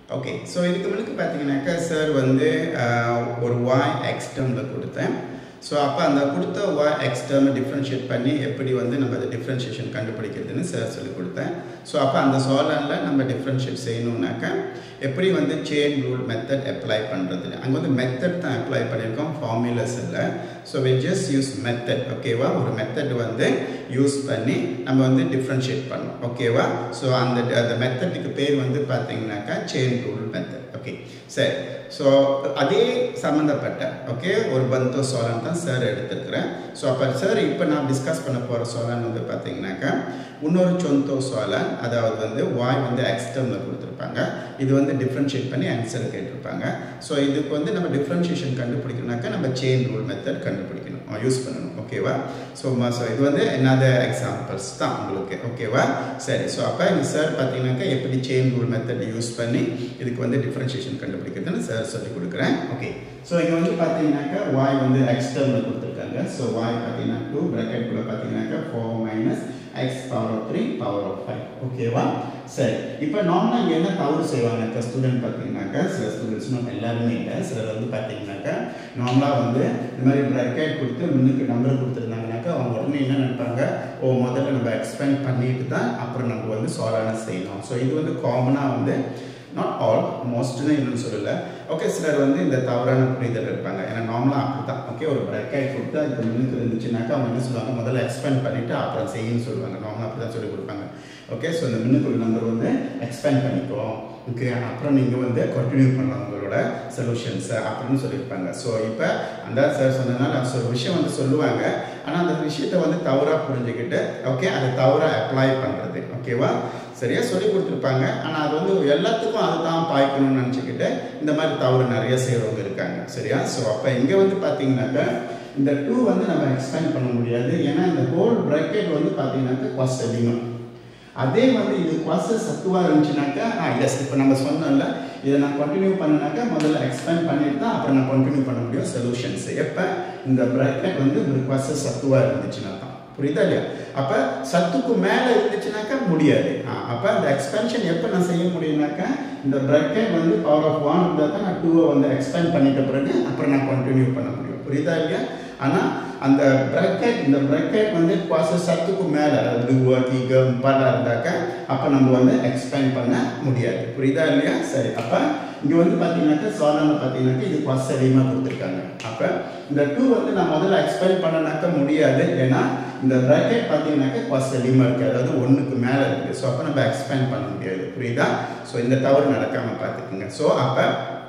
Okay so இதுக்கு முன்னுக்கு பார்த்தீங்கன்னாக்கா சார் வந்து ஒரு y x டேர்மில் கொடுத்தேன். ஸோ அப்போ அந்த கொடுத்த y x டேர்மை டிஃப்ரென்ஷியேட் பண்ணி எப்படி வந்து நம்ம அதை டிஃப்ரென்ஷியேஷன் கண்டுபிடிக்கிறதுன்னு சார் சொல்லி கொடுத்தேன். ஸோ அப்போ அந்த சால்வனில் நம்ம டிஃப்ரென்ஷியேட் செய்யணுன்னாக்கா எப்படி வந்து செயின் ரூல் மெத்தட் அப்ளை பண்ணுறது, அங்கே வந்து மெத்தட் தான் அப்ளை பண்ணியிருக்கோம், ஃபார்முலாஸ் இல்லை. So we just use method. ஓகேவா, ஒரு மெத்தட் வந்து யூஸ் பண்ணி நம்ம வந்து டிஃப்ரென்ஷியேட் பண்ணோம். ஓகேவா, ஸோ அந்த மெத்தடுக்கு பேர் வந்து பார்த்தீங்கன்னாக்கா செயின் ரூல் மெத்தட். ஓகே சரி, ஸோ அதே சம்மந்தப்பட்ட ஓகே ஒரு பந்தோ சாலன் தான் சார் எடுத்துருக்கிறேன். ஸோ அப்போ சார் இப்போ நான் டிஸ்கஸ் பண்ண போகிற சாலன் வந்து பார்த்தீங்கன்னாக்கா இன்னொரு சொந்தோ சாலன், அதாவது வந்து வாய் வந்து எக்ஸ்டர்மில் கொடுத்துருப்பாங்க, இது வந்து டிஃப்ரென்ஷியேட் பண்ணி ஆன்சர் கேட்டிருப்பாங்க. ஸோ இதுக்கு வந்து நம்ம டிஃப்ரென்ஷியேஷன் கண்டுபிடிக்கணும்னாக்கா நம்ம செயின் ரூல் மெத்தட் கண்டுபிடிக்கணும், யூஸ் பண்ணணும். ஓகேவா, ஸோ இது வந்து என்னது எக்ஸாம்பிள்ஸ் தான் உங்களுக்கு. ஓகேவா சரி, ஸோ அப்போ இந்த சார் பார்த்தீங்கன்னாக்கா எப்படி செயின் ரூல் மெத்தட் யூஸ் பண்ணி இதுக்கு வந்து டிஃப்ரென்ஷியேஷன் கண்டுபிடிக்கிறதுன்னு சார் சொல்லி கொடுக்குறேன். ஓகே ஸோ இங்கே வந்து பார்த்தீங்கன்னாக்கா வாய் வந்து எக்ஸ்டர்மில் கொடுத்துருக்காங்க. ஸோ வாய் பார்த்தீங்கன்னா 2 ப்ராக்கெட்டுக்குள்ளே பார்த்தீங்கன்னாக்கா 4 - x power of 3 power of 5. ஓகேவா சரி, இப்போ நார்மலாக இங்கே என்ன தவறு செய்வாங்க ஸ்டூடெண்ட் பார்த்தீங்கன்னாக்கா, சில ஸ்டூடெண்ட்ஸ்னும் எல்லாருமே இல்லை, சிலர் வந்து பார்த்தீங்கன்னாக்கா நார்மலாக வந்து இந்த மாதிரி ப்ராக்கெட் கொடுத்து முன்னுக்கு நம்பர் கொடுத்துருந்தாங்கனாக்கா அவங்க உடனே என்ன நினைப்பாங்க, முதல்ல நம்ம எக்ஸ்பேண்ட் பண்ணிட்டு தான் அப்புறம் நம்ம வந்து சால்வ் செய்யணும். ஸோ இது வந்து காமனாக வந்து நாட் ஆல், மோஸ்ட்னு இன்னும் சொல்லலை. ஓகே சிலர் வந்து இந்த தவறான புரிதல் இருப்பாங்க, ஏன்னா நார்மலாக அப்படி தான். ஓகே ஒரு ப்ராக்கெட் கொடுத்து அதுக்கு முன்னுக்கு இருந்துச்சுனாக்கா அவங்க என்ன சொல்லுவாங்க, முதல்ல எக்ஸ்பேண்ட் பண்ணிவிட்டு அப்புறம் செய்யணும்னு சொல்லுவாங்க. நார்மலாக அப்படி தான் சொல்லி கொடுப்பாங்க. ஓகே ஸோ இந்த முன்னுக்கு நம்பர் வந்து எக்ஸ்பேண்ட் பண்ணிப்போம், ஓகே அப்புறம் நீங்கள் வந்து கண்டினியூ பண்ணலாம் உங்களோட சொல்யூஷன்ஸை அப்படின்னு சொல்லியிருப்பாங்க. ஸோ இப்போ அந்த சார் சொன்னதுனால ஒரு விஷயம் வந்து சொல்லுவாங்க, ஆனால் அந்த விஷயத்தை வந்து தவறாக புரிஞ்சுக்கிட்டு ஓகே அதை தவறாக அப்ளை பண்ணுறது. ஓகேவா சரியா சொல்லி கொடுத்துருப்பாங்க, ஆனால் அது வந்து எல்லாத்துக்கும் அது தான் பாய்க்கணும்னு நினச்சிக்கிட்டு இந்த மாதிரி தவறு நிறைய செய்கிறவங்க இருக்காங்க. சரியா, ஸோ அப்போ இங்கே வந்து பார்த்தீங்கன்னாக்கா இந்த 2 வந்து நம்ம எக்ஸ்பேண்ட் பண்ண முடியாது, ஏன்னா இந்த ஹோல் ப்ராக்கெட் வந்து பார்த்தீங்கன்னாக்கா குவாஸ் அதிகம். அதே மாதிரி இது குவாஸ் சத்துவாக இருந்துச்சுனாக்கா எஸ் இப்போ நம்ம சொன்னோம்ல, இதை நான் கண்டினியூ பண்ணினாக்கா முதல்ல எக்ஸ்பேண்ட் பண்ணிட்டு தான் அப்புறம் நான் கண்டினியூ பண்ண முடியும் சொல்யூஷன்ஸ். எப்போ இந்த ப்ராக்கெட் வந்து ஒரு குவாஸ் சத்துவாக இருந்துச்சுன்னா தான், புரியுதா இல்லையா? அப்போ சத்துக்கு மேலே இருந்துச்சுனாக்கா முடியாது. அப்போ அந்த எக்ஸ்பென்ஷன் எப்போ நான் செய்ய முடியும்னாக்கா இந்த ப்ராக்கெட் வந்து பவர் ஆஃப் 1 இருந்தால் தான் நான் 2 வந்து எக்ஸ்பேண்ட் பண்ணிட்ட பிறகு அப்புறம் நான் கண்டினியூ பண்ண முடியும், புரியுதா இல்லையா? ஆனால் அந்த ப்ராக்கெட் இந்த ப்ராக்கெட் வந்து குவாஸ் சத்துக்கு மேலே அதாவது 2 3 இருந்தாக்கா அப்போ நம்ம வந்து எக்ஸ்பேண்ட் பண்ண முடியாது, புரியுதா இல்லையா? சரி, அப்போ இங்கே வந்து பார்த்தீங்கன்னாக்கா சாதாரண பார்த்தீங்கன்னாக்கா இது குவாஸ் அதிகமாக கொடுத்துருக்காங்க. அப்போ இந்த 2 வந்து நான் முதல்ல எக்ஸ்பேண்ட் பண்ணனாக்கா முடியாது, ஏன்னா இந்த ப்ராக்கெட் பார்த்தீங்கன்னாக்கா குவாஸ் அதிகமாக இருக்குது, அதாவது 1க்கு மேலே இருக்குது. ஸோ அப்போ நம்ம எக்ஸ்பேண்ட் பண்ண முடியாது, புரியுதா? ஸோ இந்த தவறு நடக்காமல் பார்த்துக்குங்க. ஸோ அப்போ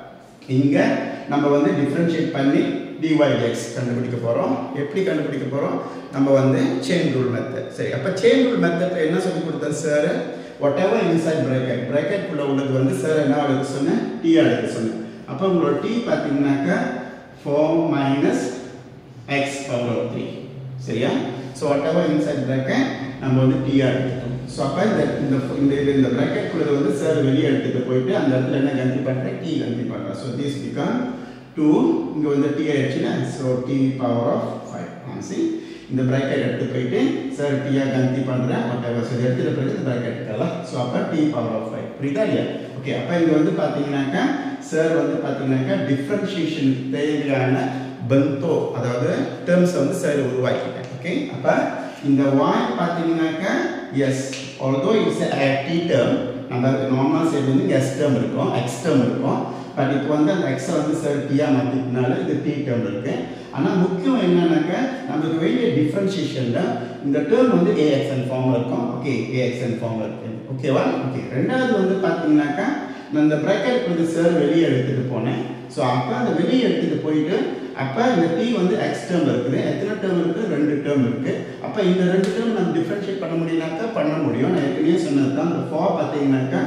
இங்கே நம்ம வந்து டிஃப்ரென்ஷியேட் பண்ணி dy dx கண்டுபிடிக்க போகிறோம். எப்படி கண்டுபிடிக்க போகிறோம், நம்ம வந்து செயின் ரூல் மெத்தட். சரி, அப்போ செயின் ரூல் மெத்தட் என்ன சொல்லி கொடுத்தேன் sir, whatever inside bracket ப்ராக்கெட்டுக்குள்ளே உள்ளது வந்து சார் என்ன எடுக்க சொன்னேன், t எடுக்க சொன்னேன். அப்போ உங்களோட t பார்த்தீங்கன்னாக்கா 4 - x power of 3. சரியா, so whatever inside bracket நம்ம வந்து t எடுத்துட்டோம். ஸோ அப்போ இந்த ப்ராக்கெட்டுக்குள்ளே வந்து சார் வெளியே எடுத்துகிட்டு போயிட்டு அந்த இடத்துல என்ன கந்தி பண்ணுறேன், t கந்தி பண்ணுறேன். ஸோ திஸ் பிகம் 2, இங்கே வந்து t ஆயிடுச்சுன்னா ஸோ t power of 5. இந்த ப்ராக்கெட் எடுத்து போயிட்டு சார் t கந்தி பண்ணுறேன், வாட் எவர் சார் எடுத்துகிட்டு போயிட்டு இந்த ப்ராக்கெட் எடுக்கலாம். ஸோ அப்போ t power of 5, புரியுதா இல்லையா? ஓகே, அப்போ இங்கே வந்து பார்த்தீங்கன்னாக்கா சார் வந்து பார்த்தீங்கன்னாக்கா டிஃப்ரென்ஷியேஷன் தேவையான பந்தோ அதாவது டேர்ம்ஸை வந்து சார் உருவாக்கிட்டேன். ஓகே, அப்போ இந்த y பார்த்தீங்கன்னாக்கா as although it's T term, நம்ம நார்மலாக சைடு வந்து எஸ் டேர்ம் இருக்கும், எக்ஸ் டேர்ம் இருக்கும். பட் இப்போ வந்து அந்த எக்ஸை வந்து சார் டீயாக மாற்றினால இது டி டேர்ம் இருக்குது. ஆனால் முக்கியம் என்னன்னாக்கா நமக்கு வேண்டிய டிஃப்ரென்ஷியேஷனில் இந்த டேர்ம் வந்து ஏஎக்ஸ்என் ஃபார்மில் இருக்கும். ஓகே, ஏஎக்ஸ்என் ஃபார்மில் இருக்குது. ஓகேவா? ஓகே, ரெண்டாவது வந்து பார்த்தீங்கன்னாக்கா நான் இந்த ப்ராக்கெட் வந்து சார் வெளியே எடுத்துகிட்டு போனேன். ஸோ அப்போ அந்த வெளியே எடுத்துகிட்டு போயிட்டு அப்போ இந்த t வந்து எக்ஸ் டேர்ம் இருக்குது, எத்தனை டேர்ம் இருக்குது, 2 டேர்ம் இருக்குது. அப்போ இந்த 2 டேர்ம் நம்ம டிஃப்ரென்ஷியேட் பண்ண முடியும்னாக்கா பண்ண முடியும். நான் ஏற்கனவே சொன்னது தான். இந்த 4 பார்த்தீங்கன்னாக்கா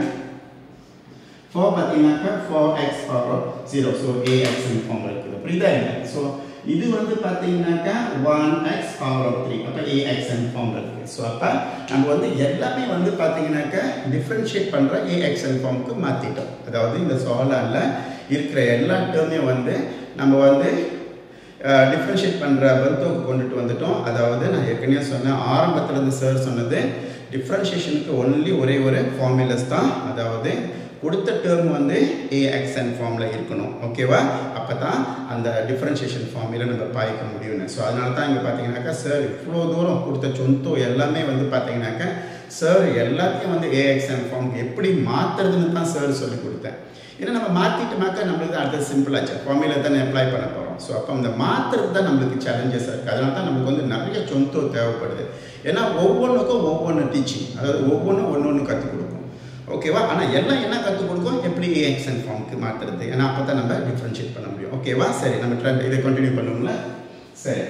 4x power 0. So ax form இருக்குது, புரியுதா இல்லை? ஸோ இது வந்து பார்த்தீங்கன்னாக்கா 1x power of 3. அப்போ ax ஃபார்ம் இருக்குது. ஸோ அப்போ நம்ம வந்து எல்லாமே வந்து பார்த்தீங்கன்னாக்கா டிஃப்ரென்ஷியேட் பண்ணுற ax ஃபார்முக்கு மாற்றிட்டோம். அதாவது இந்த சால்வனில் இருக்கிற எல்லா டேர்மையும் வந்து நம்ம வந்து டிஃப்ரென்ஷியேட் பண்ணுற பந்தோக்கு கொண்டுட்டு வந்துட்டோம். அதாவது நான் ஏற்கனவே சொன்னேன், ஆரம்பத்தில் இருந்து சார் சொன்னது டிஃப்ரென்ஷியேஷனுக்கு ஒன்லி ஒரே ஒரு ஃபார்முலாஸ் தான், அதாவது கொடுத்த டேர்ம் வந்து AXN ஃபார்மில் இருக்கணும். ஓகேவா? அப்போ தான் அந்த டிஃப்ரென்ஷியேஷன் ஃபார்மில் நம்ம பாய்க்க முடியும்னு. ஸோ அதனால தான் இங்கே பார்த்தீங்கன்னாக்கா சார் இவ்வளோ தூரம் கொடுத்த சொந்தம் எல்லாமே வந்து பார்த்தீங்கன்னாக்கா சார் எல்லாத்தையும் வந்து AXN ஃபார்முக்கு எப்படி மாற்றுறதுன்னு தான் சார் சொல்லி கொடுத்தேன். ஏன்னா நம்ம மாற்றிட்டோமாக்கா நம்மளுக்கு தான் அடுத்தது சிம்பிளாச்சு, ஃபார்முலா தானே அப்ளை பண்ண போகிறோம். ஸோ அப்போ அந்த மாற்றுறது தான் நம்மளுக்கு சேலஞ்சஸாக இருக்குது. அதனால தான் நம்மளுக்கு வந்து நிறைய சொந்தம் தேவைப்படுது. ஏன்னா ஒவ்வொன்றுக்கும் ஒவ்வொன்று டீச்சிங், அதாவது ஒவ்வொன்றும் ஒன்று கற்றுக் கொடுக்கும். ஓகேவா? ஆனால் எல்லாம் என்ன கற்றுக் கொடுக்கும், எப்படி AXN ஃபார்முக்கு மாற்றுறது, ஏன்னா அப்போ தான் நம்ம டிஃப்ரென்ஷியேட் பண்ண முடியும். ஓகேவா? சரி, நம்ம இதை கண்டினியூ பண்ணுவோம்ல. சரி,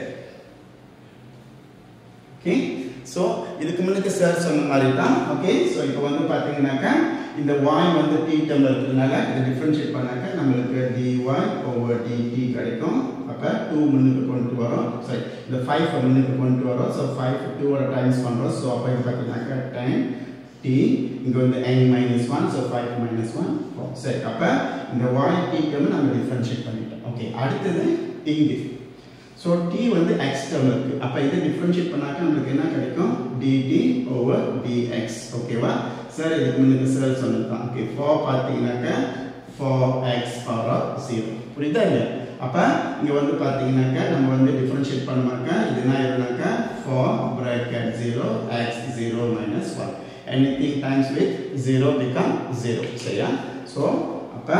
ஓகே. ஸோ இதுக்கு முன்னுக்கு சார் சொன்ன மாதிரி தான். ஓகே, ஸோ இப்போ வந்து பார்த்தீங்கன்னாக்கா இந்த y வந்து t டேர்மில் இருக்கிறதுனால இதை டிஃப்ரென்ஷியேட் பண்ணாக்கா நம்மளுக்கு dy/dt கிடைக்கும். அப்போ 2 முன்னுக்கு கொண்டு வரோம், சரி இந்த 5 முன்னுக்கு கொண்டு வரோம். ஸோ 5 2 டைம்ஸ் பண்ணுறோம். ஸோ அப்போ இது பார்த்தீங்கன்னாக்கா 10t, இங்கே வந்து n-1, ஸோ 5 - 1 4. சரி, அப்போ இந்த y t டேர்ம் நம்ம டிஃப்ரென்ஷியேட் பண்ணிட்டோம். ஓகே, அடுத்தது இங்கே ஸோ t வந்து x டேர்ம் இருக்குது. அப்போ இதை டிஃப்ரென்ஷியேட் பண்ணாக்கா நம்மளுக்கு என்ன கிடைக்கும், dt/dx. ஓகேவா? சார் இதுக்கு முன்னுக்கு சார் சொன்னது தான். ஓகே, 4 பார்த்தீங்கன்னாக்கா 4x power 0. புரியுதா இல்லையா? அப்போ இங்கே வந்து பார்த்தீங்கன்னாக்கா நம்ம வந்து டிஃப்ரென்ஷியேட் பண்ணாக்கா இது என்ன இருந்தாக்கா 4 bracket 0 x 0 - 1. anything times with 0 become 0. சரியா? ஸோ அப்போ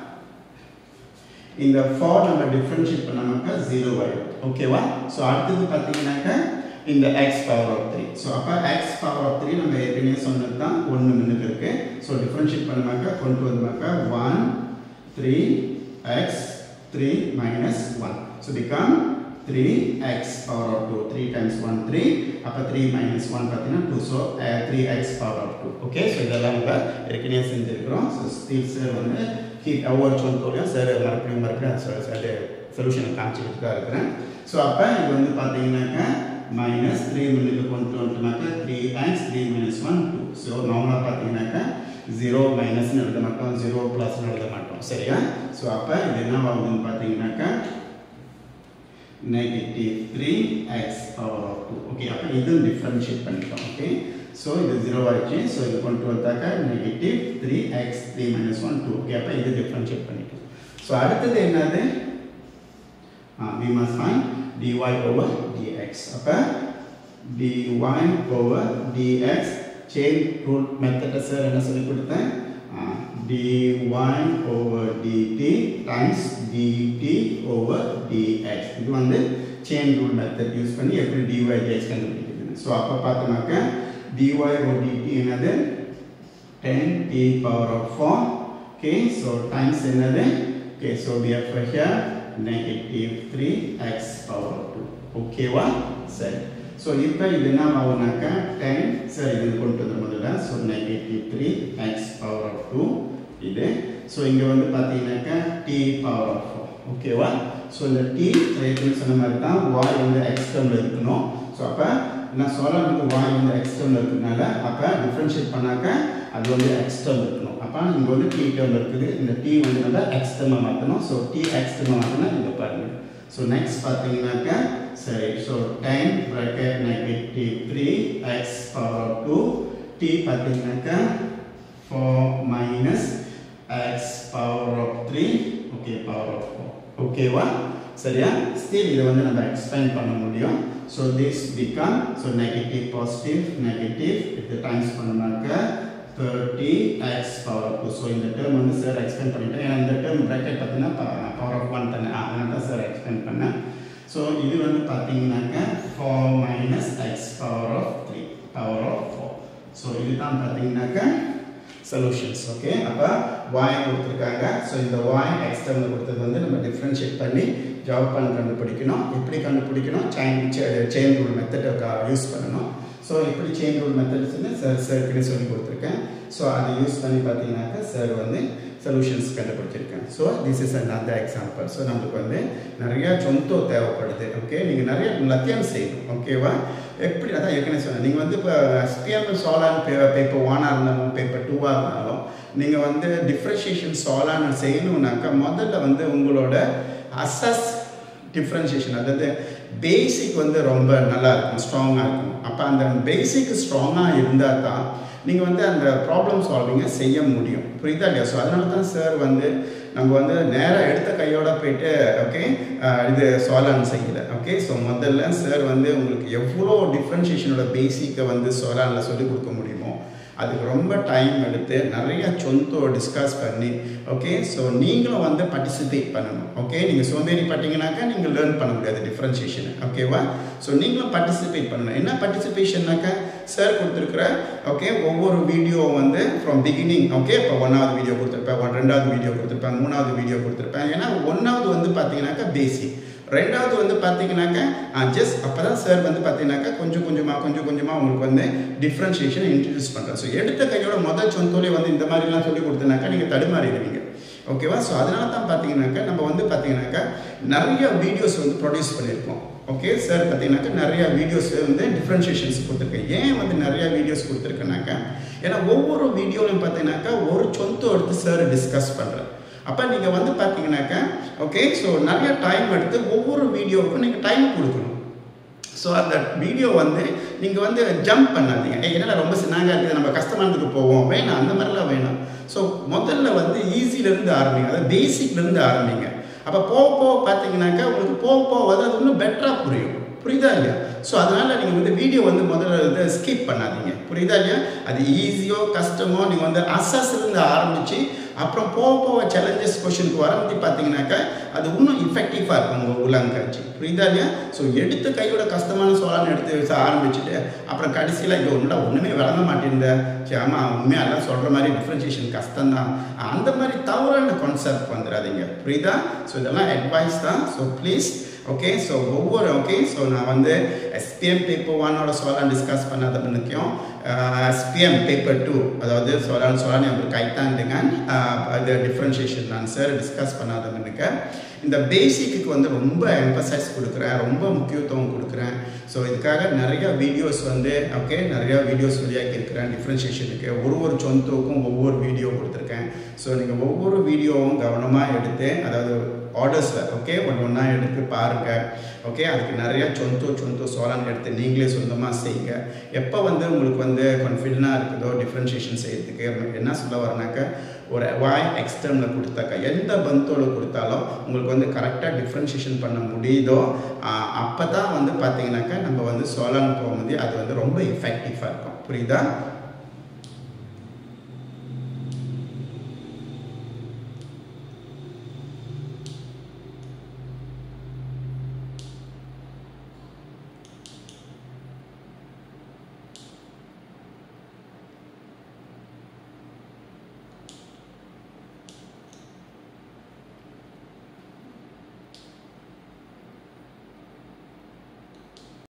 இந்த 4 நம்ம டிஃபரன்ஷியேட் பண்ணாமக்கா 0 ஆயிடும். ஓகேவா? ஸோ அடுத்தது பார்த்தீங்கன்னாக்கா இந்த x power of 3. ஸோ அப்போ x power of 3 நம்ம ஏற்கனவே சொன்னது தான், 1 முன்னுக்கு இருக்கு. ஸோ டிஃபரன்ஷியேட் பண்ணாமக்கா கொண்டு வந்தாக்கா 1 3x 3 - 1. So become 3x power of 2. 3 times 1 3. அப்போ 3 - 1 பார்த்தீங்கன்னா 2. So 3x power of 2. Okay, so இதெல்லாம் நம்ம ஏற்கனவே செஞ்சுருக்கிறோம். ஸோ ஸ்டில் சார் வந்து ஒவ்வொரு சொந்தோடையும் சார் மறுபடியும் அந்த சொல்யூஷனை காமிச்சிக்கிட்டு தான் இருக்கிறேன். ஸோ அப்போ இது வந்து பார்த்தீங்கன்னாக்கா -3 முன்னுக்கு கொண்டு வந்துட்டோம்னாக்கா 3x 3 - 1 2. ஸோ நார்மலாக பார்த்தீங்கன்னாக்கா 0 மைனஸ்னு எழுத மாட்டோம், 0 ப்ளஸ்னு எழுத மாட்டோம். சரியா? ஸோ அப்போ இது என்ன ஆகுதுன்னு பார்த்தீங்கன்னாக்கா -3x power of 2. ஓகே, அப்போ இதுவும் டிஃப்ரென்ஷியேட் பண்ணிட்டோம். ஓகே, ஸோ இது 0 ஆயிடுச்சு. ஸோ இது கொண்டு வந்தாக்கா -3x 3 - 1 2. ஓகே, அப்போ இது டிஃப்ரென்ஷியேட் பண்ணிட்டோம். ஸோ அடுத்தது என்னது, we must find dy/dx. அப்போ dy/dx chain rule method sir என்ன சொல்லி கொடுத்தேன், dy/dt times dt/dx. இது வந்து chain rule method யூஸ் பண்ணி எப்படி dy/dx கண்டுபிடிக்கிறது. ஸோ அப்போ பார்த்தோம்னாக்கா dy/dt என்னது 10t power of 4. Okay, so times என்னது, okay so we have here -3x power 2. ஓகேவா? சரி, ஸோ இப்போ இது என்ன ஆகுனாக்கா 10, சரி இது கொண்டு வந்து முதல்ல. ஸோ -3x power 2 இது. ஸோ இங்கே வந்து பார்த்தீங்கன்னாக்கா t power 4. ஓகேவா? ஸோ இந்த t ஏற்கனவே சொன்ன மாதிரி தான் y வந்து x டேர்மில் இருக்கணும். ஸோ அப்போ நான் சொல்ல வந்து y வந்து x டேர்மில் இருக்கிறதுனால அப்போ டிஃப்ரென்ஷியேட் பண்ணாக்கா அது வந்து x டேர்ம் இருக்கணும். அப்போ இங்கே வந்து t டேர்ம் இருக்குது, இந்த t வந்து நம்ம x டேர்மாக மாற்றணும். ஸோ t x டேர்மாக மாற்றினா இங்கே பாருங்கள். ஸோ நெக்ஸ்ட் பார்த்தீங்கன்னாக்கா சரி, so 10 bracket -3x power 2 t பார்த்தீங்கன்னாக்கா 4 - x power 3. Okay, power 4. ஓகேவா? சரியா? ஸ்டில் இதை வந்து நம்ம எக்ஸ்பேண்ட் பண்ண முடியும். So this become, so negative positive negative இது டைம்ஸ் பண்ணாக்கா 30x power 2. ஸோ இந்த டேர்ம் வந்து சார் எக்ஸ்பேண்ட் பண்ணிட்டேன். ஏன்னா இந்த டேர்ம் ப்ராக்கெட் பார்த்தீங்கன்னா power of 1 தானே, அதனால தான் சார் எக்ஸ்பேண்ட் பண்ணேன். ஸோ இது வந்து பார்த்தீங்கன்னாக்கா 4 - x power 3 power 4. ஸோ இதுதான் பார்த்தீங்கன்னாக்கா சொல்யூஷன்ஸ். ஓகே, அப்போ y கொடுத்துருக்காங்க. ஸோ இந்த y x டேர்மில் கொடுத்தது வந்து நம்ம டிஃப்ரென்ஷியேட் பண்ணி ஜாப் பண்ணி கண்டுபிடிக்கணும். எப்படி கண்டுபிடிக்கணும், செயின் ரூல் மெத்தடை யூஸ் பண்ணணும். ஸோ இப்படி செயின் ரூல் மெத்தட்ஸ்னு சார்க்கிட்ட சொல்லி கொடுத்துருக்கேன். ஸோ அதை யூஸ் பண்ணி பார்த்தீங்கன்னாக்கா சார் வந்து சொல்யூஷன்ஸ் கண்டுபிடிச்சிருக்கேன். So this is another example. So நம்மளுக்கு வந்து நிறையா சொந்தம் தேவைப்படுது. ஓகே, நீங்கள் நிறைய லத்தியம் செய்யணும். ஓகேவா? எப்படி அதான் ஏற்கனவே சொன்னேன், நீங்கள் வந்து இப்போ SPM சாலான் பேப்பர் 1 இருந்தாலும் பேப்பர் 2 இருந்தாலும் நீங்கள் வந்து டிஃப்ரென்ஷியேஷன் சாலான் செய்யணுன்னாக்கா முதல்ல வந்து உங்களோட அசஸ் டிஃப்ரென்ஷியேஷன், அதாவது பேசிக் வந்து ரொம்ப நல்லா இருக்கும், ஸ்ட்ராங்காக இருக்கும். அப்போ அந்த பேசிக் ஸ்ட்ராங்காக இருந்தால் தான் நீங்கள் வந்து அந்த ப்ராப்ளம் சால்விங்கை செய்ய முடியும். புரியுதா இல்லையா? ஸோ அதனால தான் சார் வந்து நம்ம வந்து நேராக எடுத்த கையோட போயிட்டு ஓகே இது சோலான் செய்யலை. ஓகே, ஸோ முதல்ல சார் வந்து உங்களுக்கு எவ்வளோ டிஃப்ரென்ஷியேஷனோட பேசிக்கை வந்து சோலானில் சொல்லிக் கொடுக்க முடியுமோ அதுக்கு ரொம்ப டைம் எடுத்து நிறைய சொந்தோ டிஸ்கஸ் பண்ணி ஓகே, ஸோ நீங்களும் வந்து பார்ட்டிசிபேட் பண்ணணும். ஓகே, நீங்கள் சோம்பேறி பட்டிங்கனாக்கா நீங்கள் லேர்ன் பண்ண முடியாது டிஃப்ரென்ஷியேஷனை. ஓகேவா? ஸோ நீங்களும் பார்ட்டிசிபேட் பண்ணணும். என்ன பார்ட்டிசிபேஷன்னாக்கா சார் கொடுத்துருக்குற ஓகே ஒவ்வொரு வீடியோ வந்து ஃப்ரம் பிகினிங் ஓகே, இப்போ 1வது வீடியோ கொடுத்துருப்பேன், 2வது வீடியோ கொடுத்துருப்பேன், 3வது வீடியோ கொடுத்துருப்பேன். ஏன்னா 1வது வந்து பார்த்தீங்கன்னாக்கா பேசிக், 2வது வந்து பார்த்தீங்கன்னாக்கா ஜஸ்ட் அப்போ தான் சார் வந்து பார்த்தீங்கன்னாக்கா கொஞ்சம் கொஞ்சமாக உங்களுக்கு வந்து டிஃப்ரென்ஷியேஷனை இன்ட்ரடியூஸ் பண்ணுறேன். ஸோ எடுத்த கையோட முதல் சொந்தோலே வந்து இந்த மாதிரிலாம் சொல்லி கொடுத்தனாக்கா நீங்கள் தடுமாறிடுவீங்க. ஓகேவா? ஸோ அதனால தான் பார்த்தீங்கன்னாக்கா நம்ம வந்து பார்த்தீங்கன்னாக்கா நிறைய வீடியோஸ் வந்து ப்ரொடியூஸ் பண்ணியிருக்கோம். ஓகே, சார் பார்த்தீங்கன்னாக்கா நிறையா வீடியோஸ் வந்து டிஃப்ரென்ஷியேஷன்ஸ் கொடுத்துருக்கேன். ஏன் வந்து நிறையா வீடியோஸ் கொடுத்துருக்கேனாக்கா ஏன்னா ஒவ்வொரு வீடியோலையும் பார்த்தீங்கன்னாக்கா ஒரு சொந்தம் எடுத்து சார் டிஸ்கஸ் பண்ணுறேன். அப்போ நீங்கள் வந்து பார்த்தீங்கன்னாக்கா ஓகே, ஸோ நிறைய டைம் எடுத்து ஒவ்வொரு வீடியோவுக்கும் நீங்கள் டைம் கொடுக்கணும். ஸோ அந்த வீடியோ வந்து நீங்கள் வந்து ஜம்ப் பண்ணாதீங்க. என்னடா ரொம்ப சின்னாங்க இருக்குது நம்ம கஷ்டமானதுக்கு போவோம், வேணாம், அந்த மாதிரிலாம் வேணாம். ஸோ முதல்ல வந்து ஈஸியிலேருந்து ஆரம்பிங்க, அதாவது பேசிக்லேருந்து ஆரம்பிங்க. அப்போ போக பார்த்தீங்கன்னாக்கா உங்களுக்கு போக வந்து அது இன்னும் பெட்டராக புரியும். புரியுதா இல்லையா? ஸோ அதனால் நீங்கள் வந்து வீடியோ வந்து முதல்ல இதை ஸ்கிப் பண்ணாதீங்க. புரியுதா இல்லையா? அது ஈஸியோ கஷ்டமோ நீங்கள் வந்து அசஸ்லேருந்து ஆரம்பித்து அப்புறம் போக சேலஞ்சஸ் கொஷனுக்கு வரம்பி பார்த்தீங்கன்னாக்கா அது இன்னும் இஃபெக்டிவாக இருக்கும் உங்கள் உள்ளங்காட்சி. புரியுதா இல்லையா? ஸோ எடுத்து கையோட கஷ்டமான சோலான்னு எடுத்து ஆரம்பிச்சுட்டு அப்புறம் கடைசியில் இங்கே ஒன்றுமே விளங்க மாட்டேன், ஆமாம் உண்மையாக எல்லாம் சொல்கிற மாதிரி டிஃப்ரென்ஷியேஷன் கஷ்டம்தான், அந்த மாதிரி தவறான கான்செப்ட் வந்துடாதீங்க. புரியுதா? ஸோ இதெல்லாம் அட்வைஸ் தான். ஸோ ப்ளீஸ் ஓகே, ஸோ ஒவ்வொரு ஓகே, ஸோ நான் வந்து எஸ்பிஎம் பேப்பர் 1ஓட சோலான் டிஸ்கஸ் பண்ணாத முன்னுக்கும் எஸ்பிஎம் பேப்பர் 2 அதாவது சோலான் நம்மளுக்கு கைத்தான் அது டிஃப்ரென்ஷியேஷன் நான் சார் டிஸ்கஸ் பண்ணாத முன்னுக்க இந்த பேசிக்கு வந்து ரொம்ப எம்பசைஸ் கொடுக்குறேன், ரொம்ப முக்கியத்துவம் கொடுக்குறேன். ஸோ இதுக்காக நிறையா வீடியோஸ் வந்து ஓகே நிறையா வீடியோஸ் வெளியாக்கி இருக்கிறேன் டிஃப்ரென்ஷியேஷனுக்கு. ஒரு சொந்தத்துக்கும் ஒவ்வொரு வீடியோ கொடுத்துருக்கேன். ஸோ நீங்கள் ஒவ்வொரு வீடியோவும் கவனமாக எடுத்து அதாவது ஆர்டர்ஸில் ஓகே ஒன்றா எடுத்து பாருங்கள். ஓகே, அதுக்கு நிறையா சொந்தோ சோலான் எடுத்து நீங்களே சொந்தமாக செய்யுங்க. எப்போ வந்து உங்களுக்கு வந்து கான்ஃபிடென்ட்டாக இருக்குதோ டிஃப்ரென்ஷியேஷன் செய்யறதுக்கு என்ன சொல்ல வரனாக்கா ஒரு வாய் எக்ஸ்டர்னில் கொடுத்தாக்கா எந்த பந்தோடு கொடுத்தாலும் உங்களுக்கு வந்து கரெக்டாக டிஃப்ரென்ஷியேஷன் பண்ண முடியுதோ அப்போ தான் வந்து பார்த்தீங்கன்னாக்கா நம்ம வந்து சோலான் போகும்போது அது வந்து ரொம்ப எஃபெக்டிவாக இருக்கும். புரியுதா?